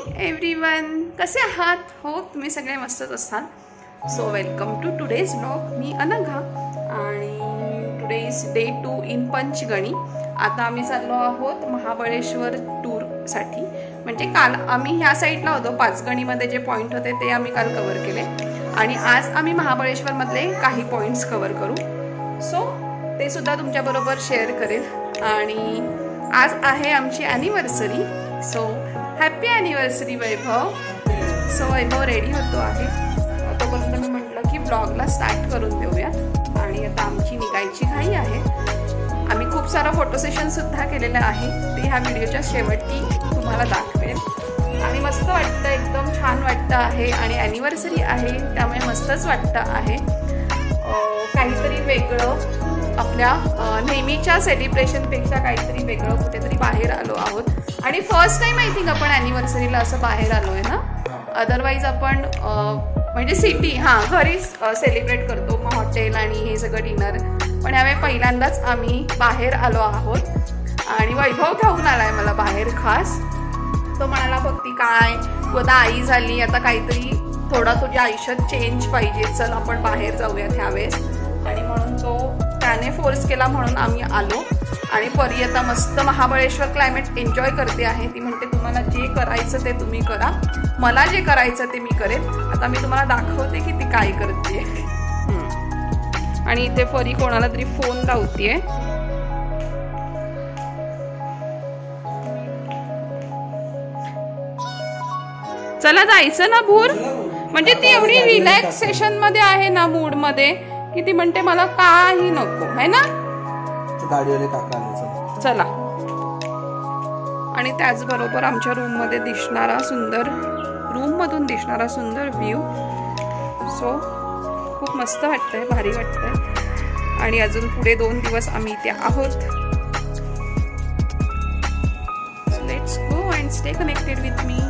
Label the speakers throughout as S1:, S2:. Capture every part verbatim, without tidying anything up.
S1: Everyone, कसे आहात? हो, तुम्ही सगळे मस्तच असाल. So welcome to today's vlog. मी अनघा आणि today is day to in Panchgani. आता आम्ही चाललो आहोत महाबळेश्वर टूरसाठी. म्हणजे काल आम्ही ह्या साईडला होतो, पाचगणीमध्ये जे पॉईंट होते ते आम्ही काल कव्हर केले आणि आज आम्ही महाबळेश्वरमधले काही पॉईंट्स कव्हर करू. सो ते सुद्धा तुमच्याबरोबर शेअर करेल. आणि आज आहे आमची anniversary. So happy anniversary Vaibhav. So Vaibhav ready होतो आहे. तोपर्यंत मी म्हटलं की ब्लॉगला स्टार्ट करून देऊयात आणि आता आमची निघायची घाई आहे. आम्ही खूप सारा फोटो सेशनसुद्धा केलेलं आहे, ते ह्या व्हिडिओच्या शेवटी तुम्हाला दाखवेल. आणि मस्त वाटतं, एकदम छान वाटतं आहे आणि ॲनिव्हर्सरी आहे त्यामुळे मस्तच वाटतं आहे. काहीतरी वेगळं, आपल्या नेहमीच्या सेलिब्रेशनपेक्षा काहीतरी वेगळं, कुठेतरी बाहेर आलो आहोत. आणि फर्स्ट टाइम आय थिंक आपण ॲनिव्हर्सरीला असं बाहेर आलो आहे ना. अदरवाईज आपण म्हणजे सिटी हां घरीच सेलिब्रेट करतो, मग हॉटेल आणि हे सगळं डिनर. पण यावेळी पहिल्यांदाच आम्ही बाहेर आलो आहोत आणि वैभव घेऊन आला आहे मला बाहेर खास. तो म्हणाला भक्ती काय तू आता आई झाली, आता काहीतरी थोडा तुझ्या आयुष्यात चेंज पाहिजे, चल आपण बाहेर जाऊयात ह्यावेळेस. आणि म्हणून तो त्याने फोर्स केला, म्हणून आम्ही आलो. आणि परी आता मस्त महाबळेश्वर क्लायमेट एन्जॉय करते आहे. ती म्हणते तुम्हाला जे करायचं ते तुम्ही करा, मला जे करायचं ते मी करेन. आता मी तुम्हाला दाखवते की ती काय करते. आणि इथे परी कोणाला तरी फोन लावतीये. चला जायचं ना भूर. म्हणजे ती एवढी रिलॅक्सेशन मध्ये आहे ना, मूड मध्ये, की ती म्हणते मला काही नको आहे ना.
S2: गाडीवाले काका आले,
S1: चला. आणि त्याचबरोबर आमच्या रूम मध्ये दिसणारा सुंदर, रूम मधून दिसणारा सुंदर व्ह्यू. सो खूप मस्त वाटतंय, भारी वाटतंय. आणि अजून पुढे दोन दिवस आम्ही इथे आहोत. So let's go and stay connected with me.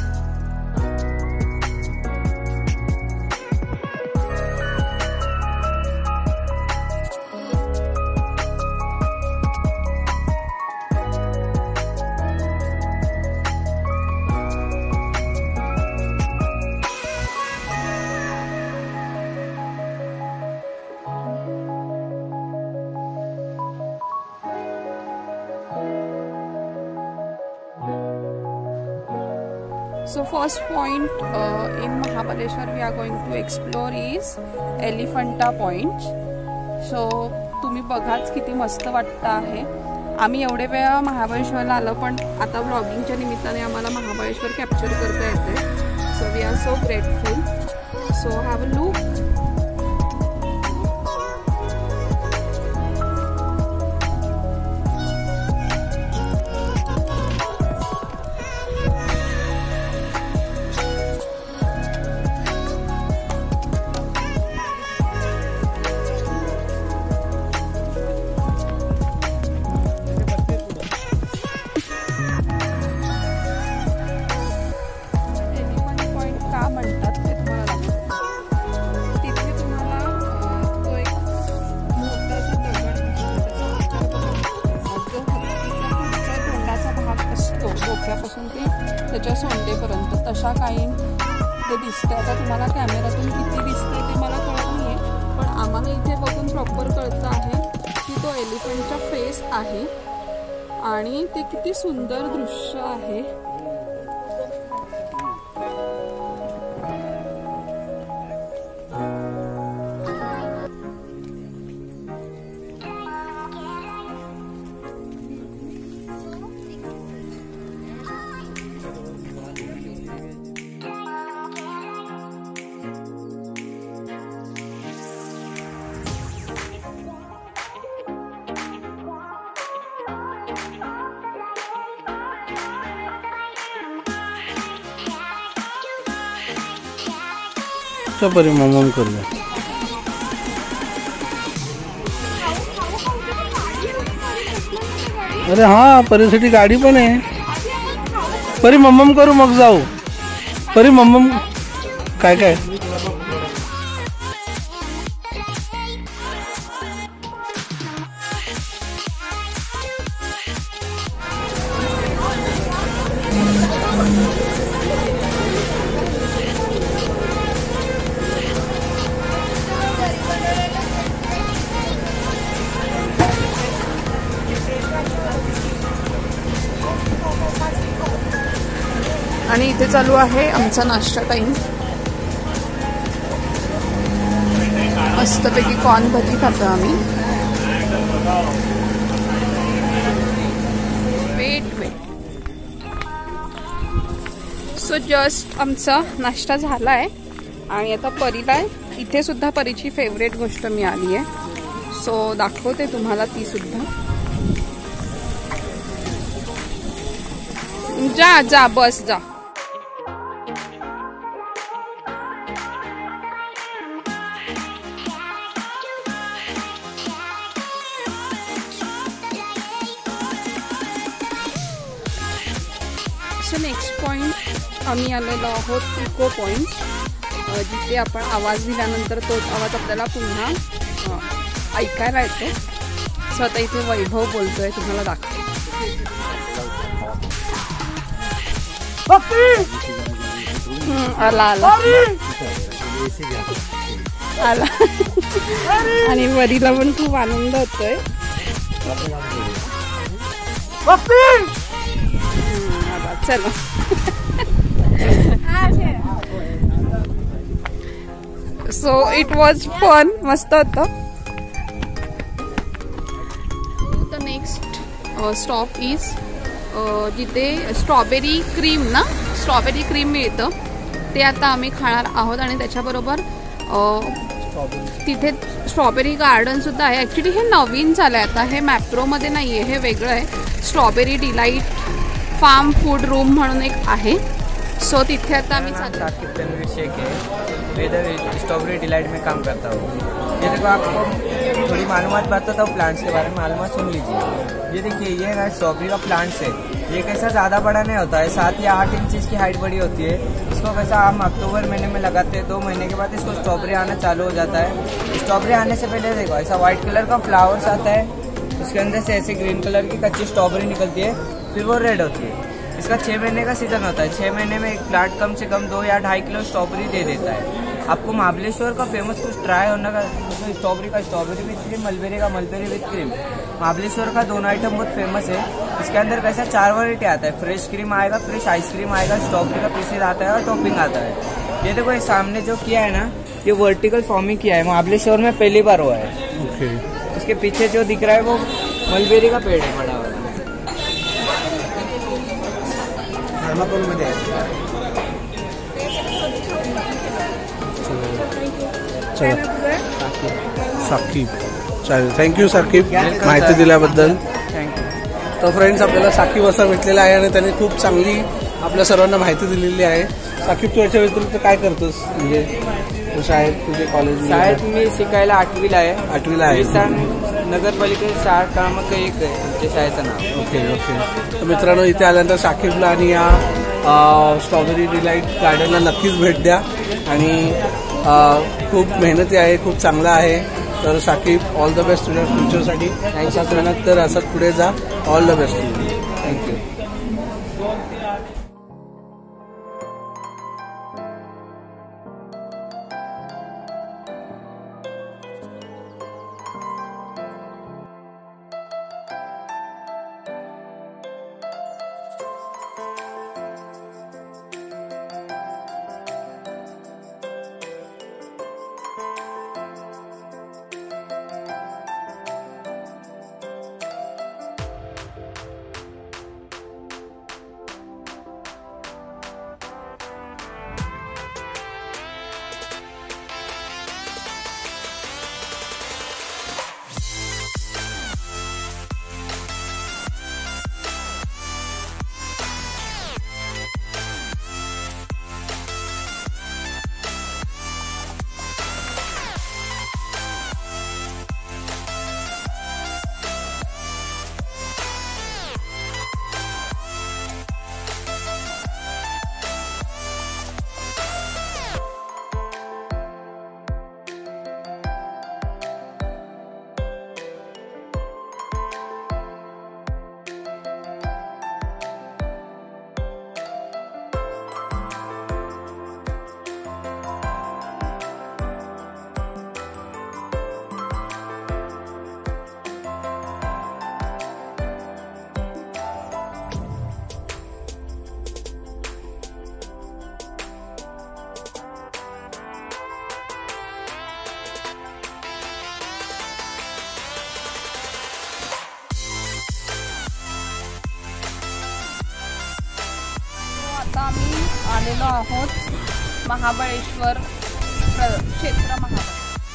S1: So first point uh, in Mahabaleshwar we are going to explore is Elephanta Point. So तुम्ही बघाच किती मस्त वाटतं आहे. आम्ही एवढे वेळा महाबळेश्वरला आलो, पण आता व्लॉगिंगच्या निमित्ताने आम्हाला महाबळेश्वर कॅप्चर करता येते. So we are so grateful. So have a look. डोक्यापासून ते त्याच्या सोंडेपर्यंत तशा काही ते दिसतंय. आता तुम्हाला कॅमेऱ्यातून किती दिसतंय ते मला कळत नाही आहे, पण आम्हाला इथे बघून प्रॉपर कळतं आहे की तो एलिफंटचा फेस आहे आणि ते किती सुंदर दृश्य आहे.
S2: परी मम करूया. अरे हा, परीसाठी गाडी पण आहे. परी मम्मम करू मग जाऊ. परी मम्मम काय काय
S1: आणि इथे चालू आहे आमचा नाश्ता टाइम. मस्तपैकी कॉर्न भजी खातो आम्ही. वेट वेट सो जस्ट आमचा नाश्ता झाला आहे आणि आता परीला इथे सुद्धा परीची फेवरेट गोष्ट मी आली आहे. सो दाखवते तुम्हाला ती सुद्धा. जा जा बस जा. सो नेक्स्ट पॉइंट आम्ही आलेलो आहोत इको पॉइंट, जिथे आपण आवाज दिल्यानंतर तोच आवाज आपल्याला पुन्हा ऐकायला येतो. सो आता इथे वैभव बोलतोय, तुम्हाला दाखवतो. आला आला आला आणि वरीला पण खूप आनंद होतोय. चलो सो इट वॉज फन, मस्त होतं. द नेक्स्ट स्टॉप इज जिथे स्ट्रॉबेरी क्रीम ना स्ट्रॉबेरी क्रीम मिळतं ते आता आम्ही खाणार आहोत. आणि त्याच्याबरोबर तिथे स्ट्रॉबेरी गार्डन सुद्धा आहे. ॲक्च्युली हे नवीन झालं आहे आता, हे मॅप्रोमध्ये नाही आहे, हे वेगळं आहे. Strawberry delight farm food room म्हणून एक आहे. सो तिथे आता आम्ही
S3: साकिब तनवीर शेख है, मैं इधर स्ट्रॉबेरी डिलाइट में काम करता हूँ. ये देखो आपको थोड़ी मालूमात बताता हूँ प्लांट्स के बारे में, मालूमात सुन लीजिए. ये देखिए ये ना स्ट्रॉबेरी का प्लांट्स है. ये कैसा ज़्यादा बड़ा नहीं होता है, सात या आठ इंच इसकी हाइट बड़ी होती है. इसको कैसा हम अक्टूबर महीने में लगाते हैं, दो महीने के बाद इसको स्ट्रॉबेरी आना चालू हो जाता है. स्ट्रॉबेरी आने से पहले देखो ऐसा व्हाइट कलर का फ्लावर्स आता है, उसके अंदर से ऐसे ग्रीन कलर की कच्ची स्ट्रॉबेरी निकलती है, फिर वो रेड होती है. इसका छः महीने का सीजन होता है. छः महीने में एक प्लांट कम से कम दो या ढाई किलो स्ट्रॉबेरी दे देता है. आपको महाबलेश्वर का फेमस कुछ ट्राई होने का, तो स्ट्रॉबेरी का स्ट्रॉबेरी विथ क्रीम, मलबेरी का मलबेरी विथ क्रीम. महाबलेश्वर का दोनों आइटम बहुत फेमस है. इसके अंदर कैसा चार वैरायटी आता है. फ्रेश क्रीम आएगा, फ्रेश आइसक्रीम आएगा, स्ट्रॉबेरी का पीसेज आता है और टॉपिंग आता है. ये देखो ये सामने जो किया है ना, ये वर्टिकल फॉर्मिंग किया है, महाबलेश्वर में पहली बार हुआ है.
S2: ओके.
S3: इसके पीछे जो दिख रहा है वो मलबेरी का पेड़ है बड़ा वाला. मध्ये
S2: साकीब, चालेल. थँक्यू साकीब माहिती दिल्याबद्दल.
S3: थँक्यू.
S2: तर फ्रेंड्स आपल्याला साकीब असा भेटलेला आहे आणि त्याने खूप चांगली आपल्या सर्वांना माहिती दिलेली आहे. साकीब तू याच्या व्यतिरिक्त काय करतोस, म्हणजे शाळेत तुझे कॉलेज?
S3: शाळेत मी शिकायला आठवीला आहे.
S2: आठवीला आहे.
S3: नगरपालिकेत शाळा क्रमांक एक आहे आमच्या शाळेचं नाव.
S2: Okay okay. तर मित्रांनो इथे आल्यानंतर साकीबला आणि या स्ट्रॉबेरी डिलाईट गार्डनला नक्कीच भेट द्या. आणि खूप मेहनती आहे, खूप चांगला आहे. तर साकीब ऑल द बेस्ट तुझ्या फ्युचरसाठी. असाच मेहनत तर असंच पुढे जा. All the best. थँक्यू.
S1: आलेलो आहोत महाबळेश्वर प्र- क्षेत्र महाबळेश्वर.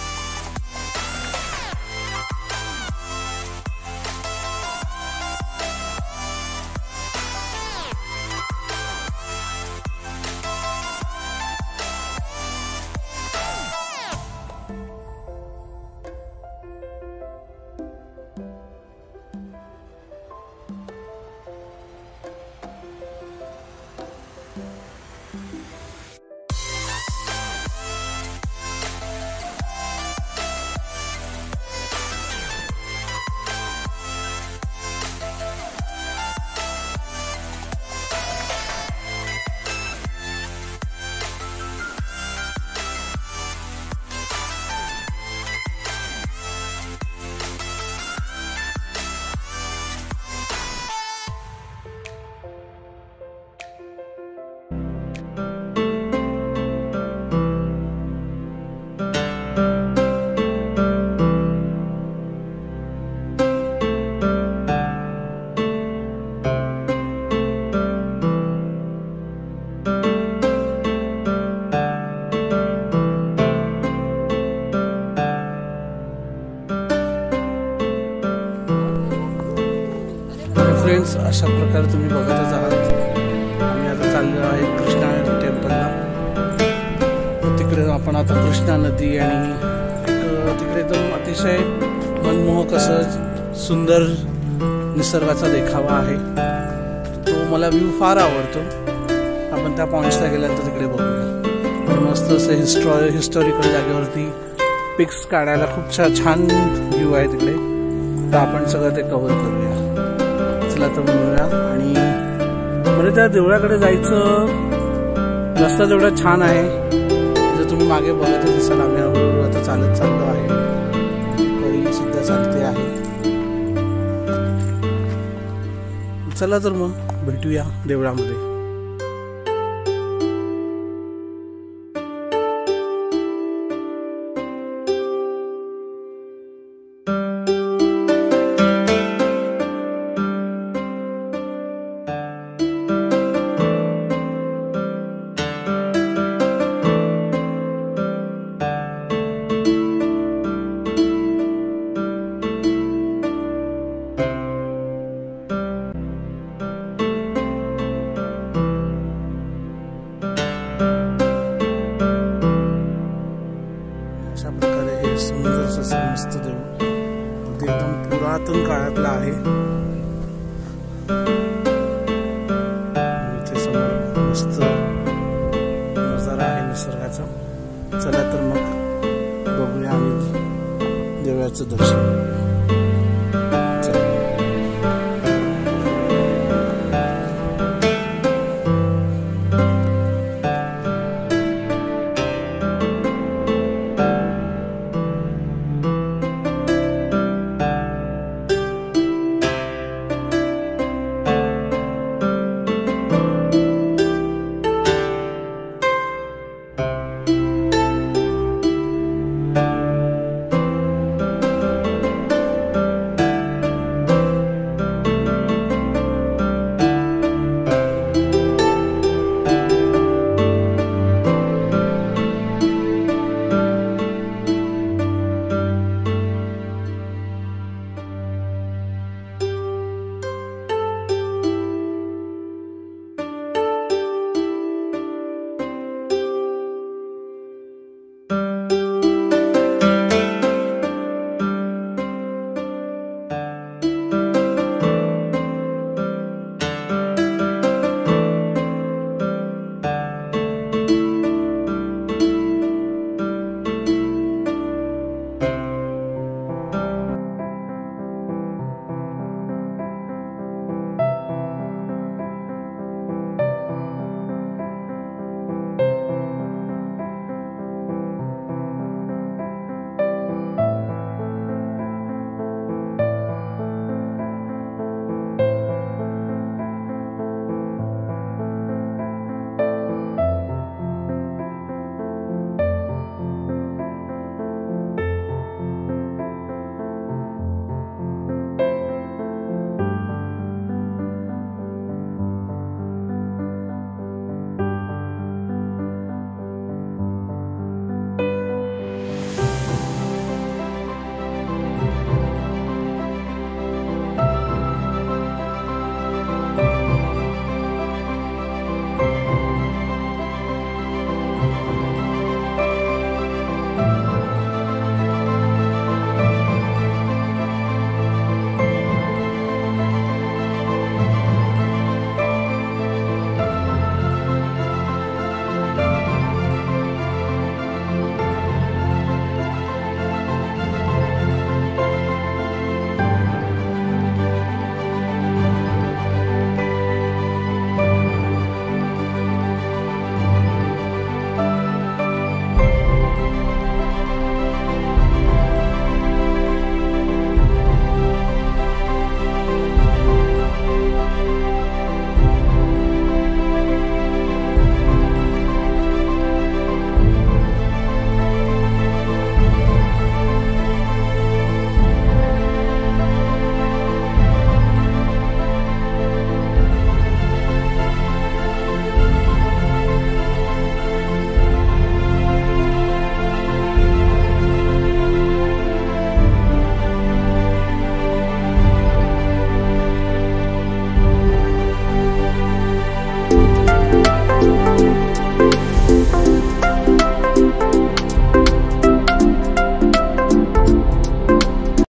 S2: फ्रेंड्स, अशा प्रकारे तुम्ही बघतच आहात. आम्ही आता चाललो आहे कृष्णा टेम्पलला. तिकडे आपण आता कृष्णा नदी आणि एक तिकडे एकदम अतिशय मनमोहक असं सुंदर निसर्गाचा देखावा आहे. तो मला व्ह्यू फार आवडतो. आपण त्या पॉईंट्सला गेल्यानंतर तिकडे बघूया. मस्त असं हिस्टॉ हिस्टॉरिकल जागेवरती पिक्स काढायला खूप छान व्ह्यू आहे तिकडे. तर आपण सगळं ते कव्हर करूया. चला तर मिळूया. आणि म्हणजे त्या देवळाकडे जायचं रस्ता जेवढा छान आहे. जर तुम्ही मागे बघतच असाल, आम्ही हळूहळू आता चालत चाललो आहे. परी सुद्धा चालते आहे. चला तर मग भेटूया देवळामध्ये. अशा प्रकारे हे सुंदर असं मस्त देऊळ एकदम पुरातन काळातलं आहे. इथे समोर मस्त नजारा आहे निसर्गाचा. चला तर मग बघूया आणि देवळाचं दर्शन.